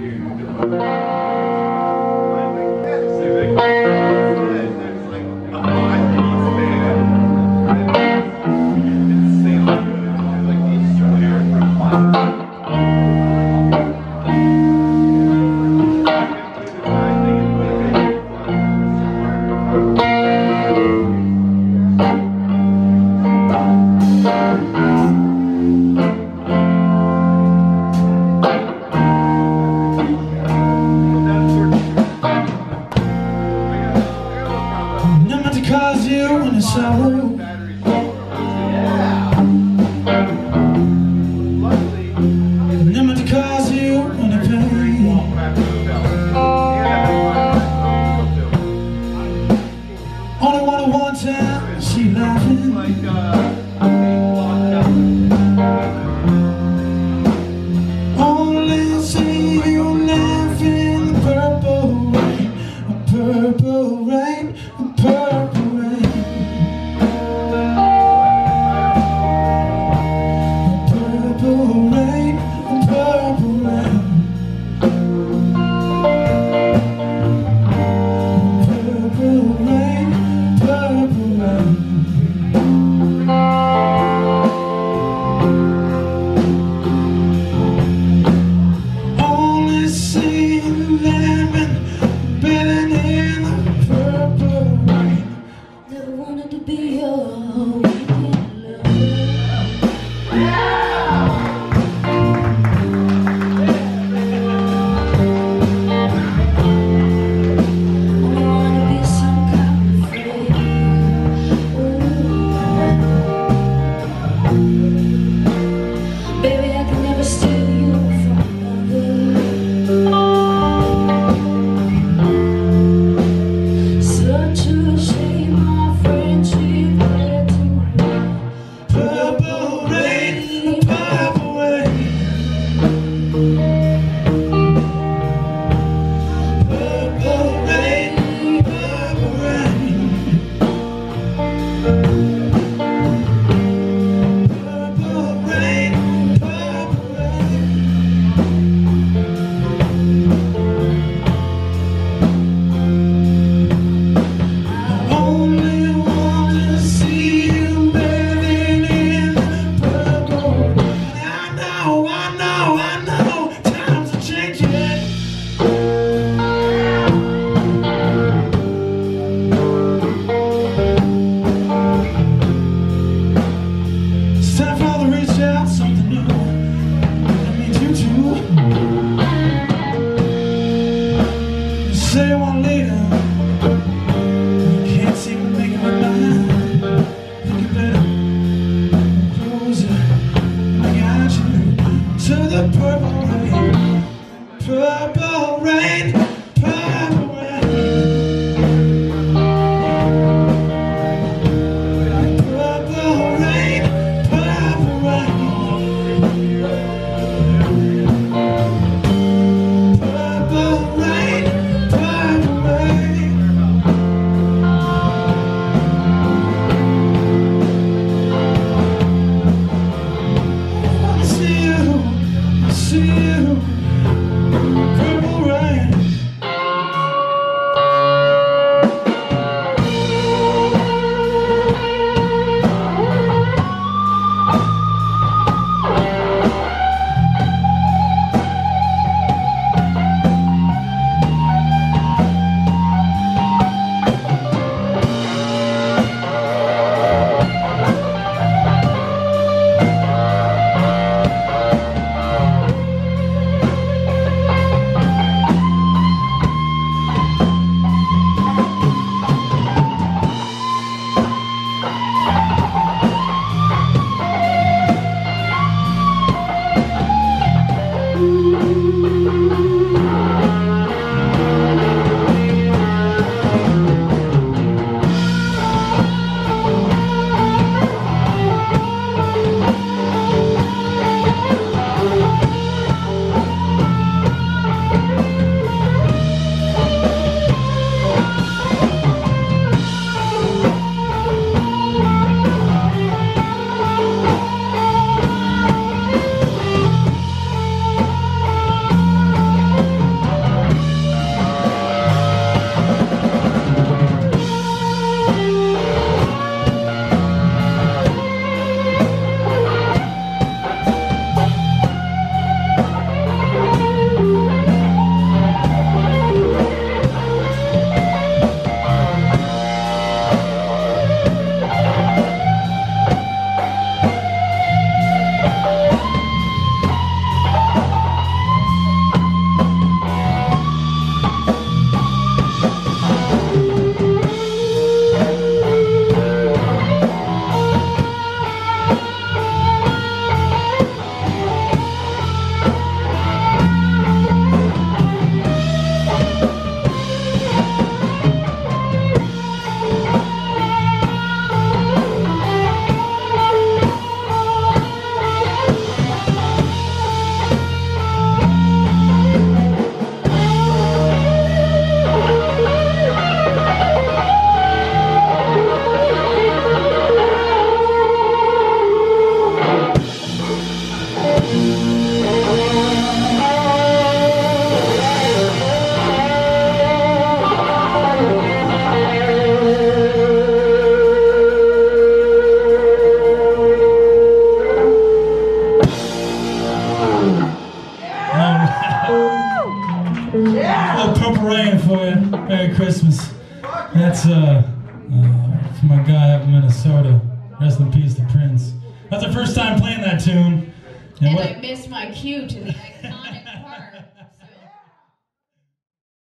Cause you in a sorrow. No matter cause you in a pain. Only wanted one time, she laughing. Only see you laughing. Purple rain, purple rain, purple. Say I want later, can't seem to make up my mind. Think you better closer, I got you to the purple rain, purple rain, purple rain, purple rain, purple rain. That's from my guy up in Minnesota. Rest in peace to Prince. That's the first time playing that tune. And I missed my cue to the iconic